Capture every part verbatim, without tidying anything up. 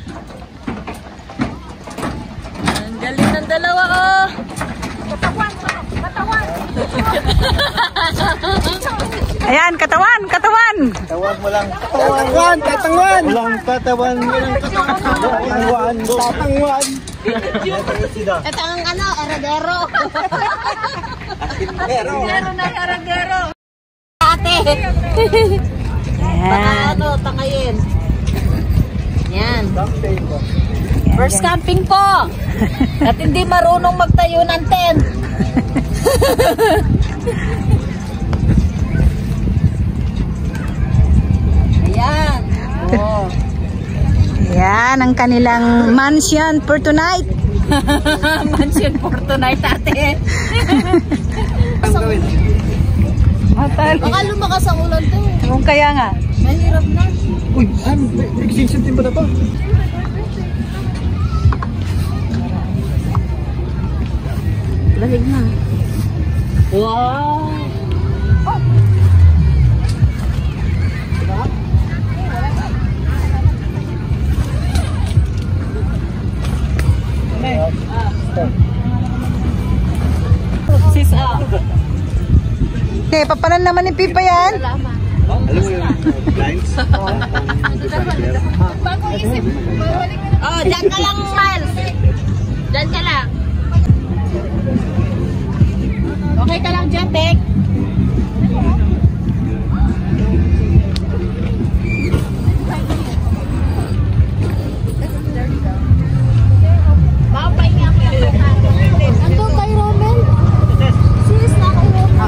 Ang galing ng dalawa, oh. Katawan, katawan. Ayan, katawan, katawan. Katawan mo lang. Katawan, katawan. Walang katawan. Walang katawan. Katawan. Ito ang ano, eredero. Eredero na, eredero. Ate. Baka ano, tangayin. Yan. First camping po. At hindi marunong magtayo ng tent. Ayan. Oh. Ayan, ang kanilang mansion for tonight. Mansion for tonight, ate. Baka lumakas ang ulan to. Kung kaya nga. Mahirap na. Uy, ano? Nagsisintin ba na to? Lamig na. Wow! Oh. Sis, ah. Okay, papanan naman ni Pipa yan. Alam mo yung lines? Bago isip. Oh, dyan ka lang, Miles. Dyan ka lang. Okay ka lang dyan, Tek. Makapahinga ako lang. Nandun kay Roman? Sis, na kay Roman.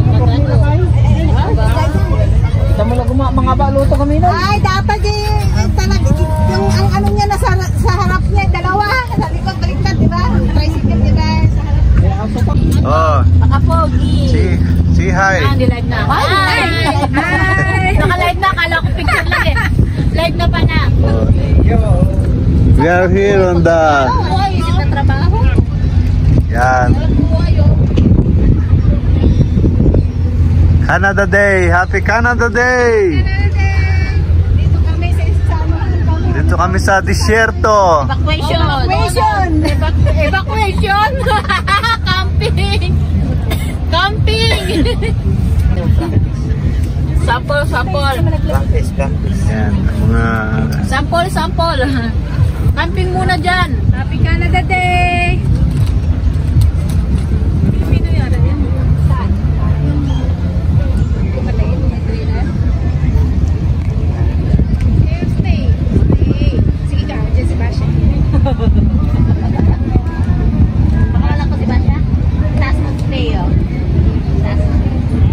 Kita mo lang mga baluto kami na. Ay, dapat eh, talaga, yung ang ano niya na sa, sa harap niya, dalawa. Sa likod, baliktad, di ba? Tricycle, di ba? Sa harap. Oh, Nakapogi. si, si hi. Ah, hindi live na. Hi! Hi! Naka-live na, kala ko picture lang eh. Live na pa na. We are here on the... Buhay, isip na trabaho. Yan. Buhay, oh. Canada Day! Happy Canada Day! Dito kami sa isama. Dito kami sa disyerto. Evacuation. Evacuation. Evacuation. Camping. Camping. Sample, sample. Practice, practice. Yan, mga... Sample, sample. Camping muna dyan. Happy Canada Day. Pilipino yata yan. Saan? Stay. Stay. Sige ka, dyan si Basha. Pakalalang ko si Basha. Taas mag-stay, oh. Taas mag-stay.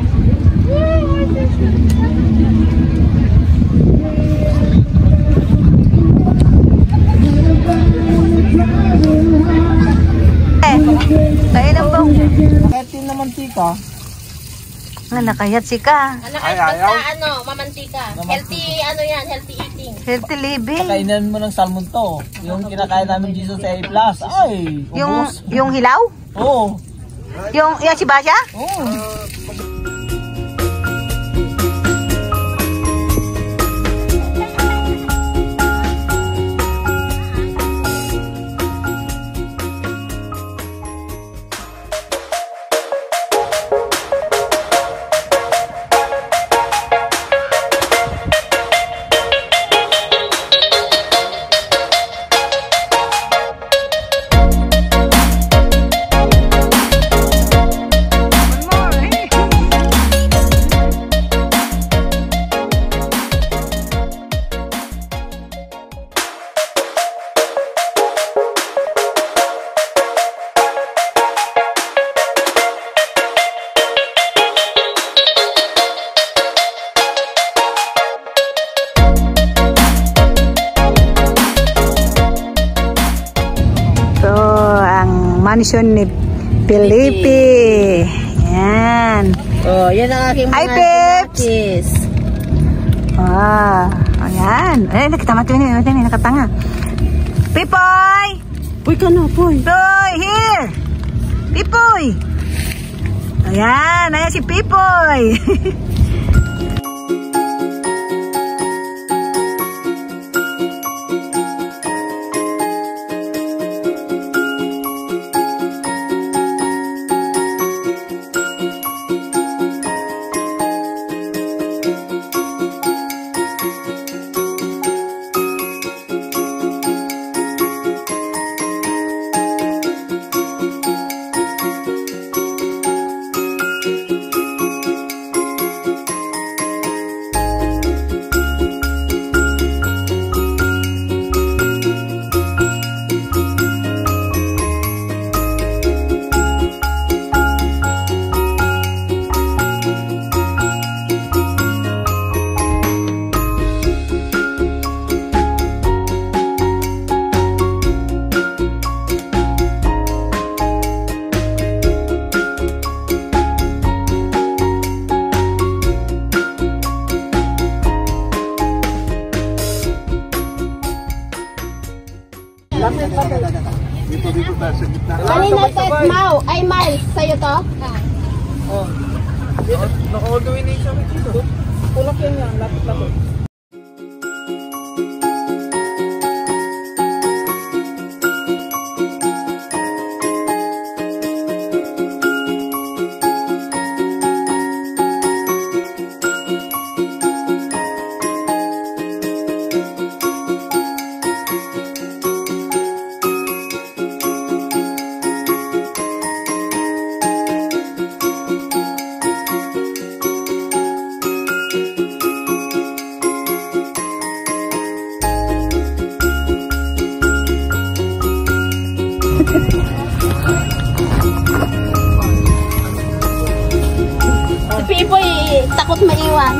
Eh, tayo lang bang. Kahit yung namantika. Nga, nakayat si ka. Ano kahit basta ano, mamantika. Healthy, ano yan, healthy eating. Healthy living. Kainan mo ng salmon to. Yung kinakain namin dito sa A plus. Ay, Yung, ubos. yung hilaw? Oo. Yung, yung si Basha? Oo. Mansion ni Felipe. Yan. Oh, yan ang aking Hi, mga Pips! sinakis. Ah, ayan. Eh, nakita mo ito yun. Ito yun, nakatanga. Pipoy! Uy, ka na, Poy. Pipoy, here! Pipoy! Ayan, ayan si Pipoy. Dito, dito tayo sa gitna. Kanina set Mau. Ay, Miles. Sa'yo to? Naka-all the way na yung sabi dito. Kulak yan yan, lapit-lapit. Si Pipoy, takot maiwan.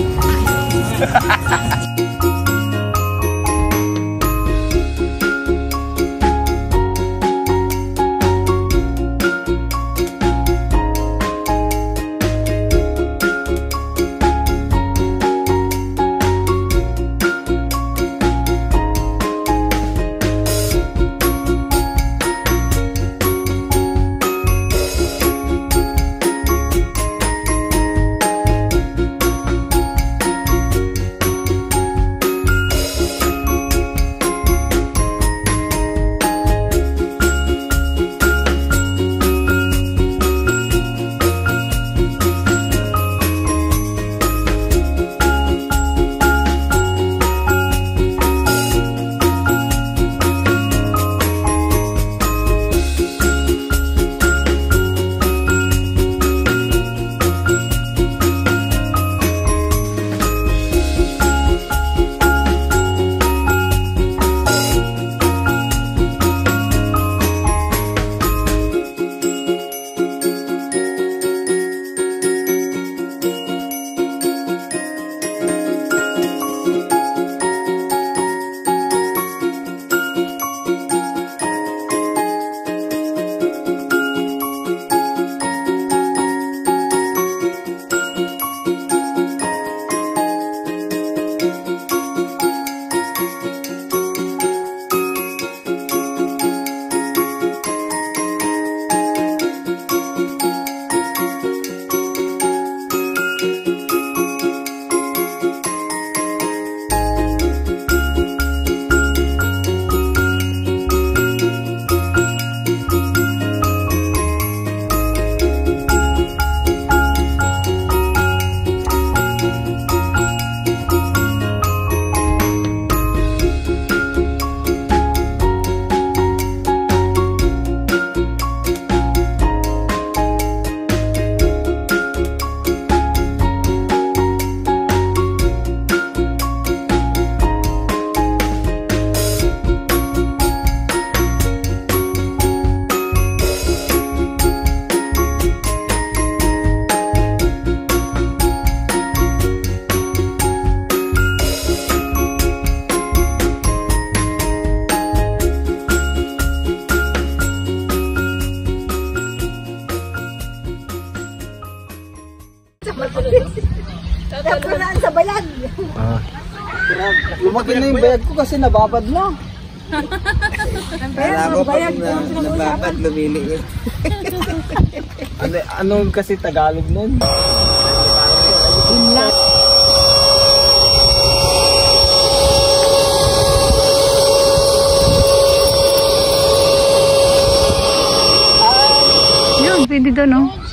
Sa bayad. Ah. Lumaki na yung bayad ko kasi nababad na. Kala ko pag nababad, lumiliit. ano, ano kasi Tagalog nun? Yun, pwede doon, no?